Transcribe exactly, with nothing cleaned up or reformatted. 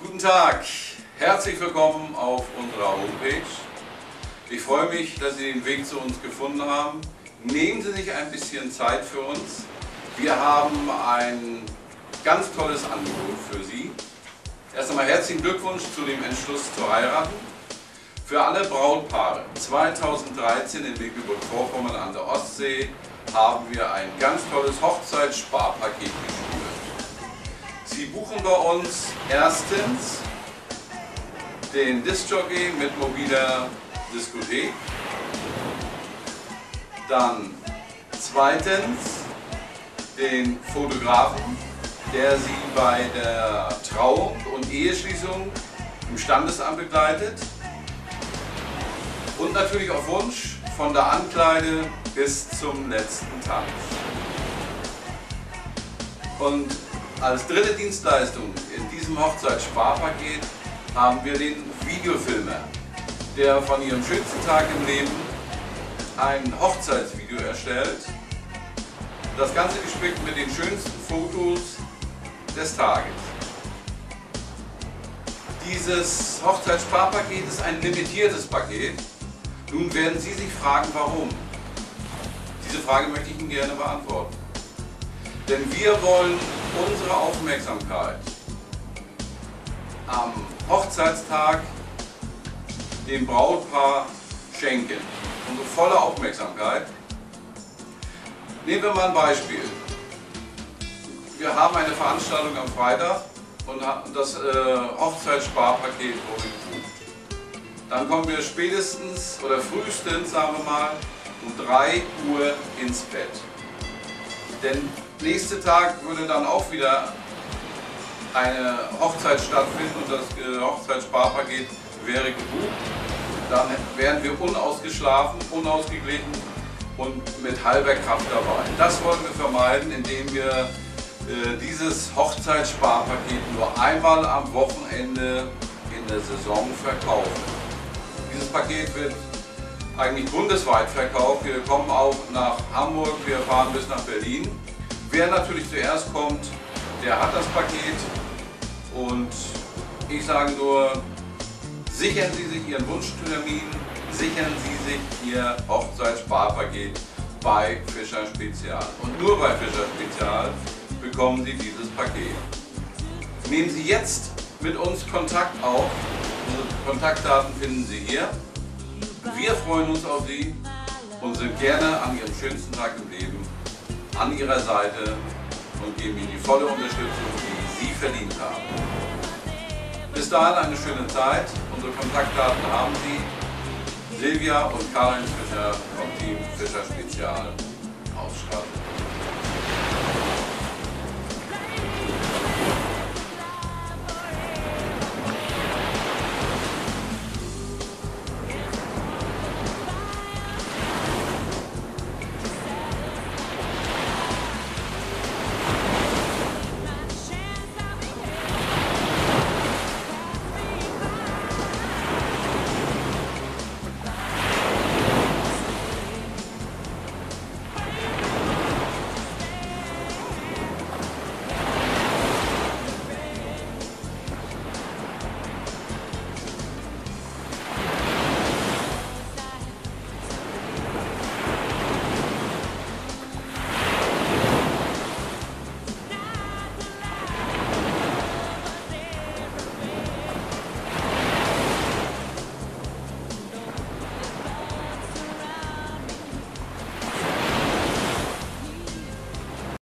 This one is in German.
Guten Tag, herzlich willkommen auf unserer Homepage. Ich freue mich, dass Sie den Weg zu uns gefunden haben. Nehmen Sie sich ein bisschen Zeit für uns. Wir haben ein ganz tolles Angebot für Sie. Erst einmal herzlichen Glückwunsch zu dem Entschluss zu heiraten. Für alle Brautpaare zweitausenddreizehn in Mecklenburg-Vorpommern an der Ostsee haben wir ein ganz tolles Hochzeitssparpaket geschnürt. Sie buchen bei uns erstens den Diskjockey mit mobiler Diskothek, dann zweitens den Fotografen, der Sie bei der Trauung und Eheschließung im Standesamt begleitet, und natürlich auf Wunsch von der Ankleide bis zum letzten Tanz. Und als dritte Dienstleistung in diesem Hochzeitssparpaket haben wir den Videofilmer, der von Ihrem schönsten Tag im Leben ein Hochzeitsvideo erstellt. Das Ganze gespickt mit den schönsten Fotos des Tages. Dieses Hochzeitssparpaket ist ein limitiertes Paket. Nun werden Sie sich fragen, warum. Diese Frage möchte ich Ihnen gerne beantworten. Denn wir wollen unsere Aufmerksamkeit am Hochzeitstag dem Brautpaar schenken. Unsere volle Aufmerksamkeit. Nehmen wir mal ein Beispiel. Wir haben eine Veranstaltung am Freitag und das äh, Hochzeitssparpaket wurde gebucht. Dann kommen wir spätestens oder frühestens, sagen wir mal, um drei Uhr ins Bett. Denn nächsten Tag würde dann auch wieder eine Hochzeit stattfinden und das Hochzeitssparpaket wäre gebucht. Dann wären wir unausgeschlafen, unausgeglichen und mit halber Kraft dabei. Das wollen wir vermeiden, indem wir äh, dieses Hochzeitssparpaket nur einmal am Wochenende in der Saison verkaufen. Dieses Paket wird eigentlich bundesweit verkauft. Wir kommen auch nach Hamburg, wir fahren bis nach Berlin. Wer natürlich zuerst kommt, der hat das Paket. Und ich sage nur, sichern Sie sich Ihren Wunschtermin, sichern Sie sich Ihr Hochzeitssparpaket bei Fischer Spezial. Und nur bei Fischer Spezial bekommen Sie dieses Paket. Nehmen Sie jetzt mit uns Kontakt auf. Unsere Kontaktdaten finden Sie hier. Wir freuen uns auf Sie und sind gerne an Ihrem schönsten Tag im Leben an Ihrer Seite und geben Ihnen die volle Unterstützung, die Sie verdient haben. Bis dahin eine schöne Zeit. Unsere Kontaktdaten haben Sie. Silvia und Karl-Heinz Fischer vom Team Fischer Spezial ausstatten.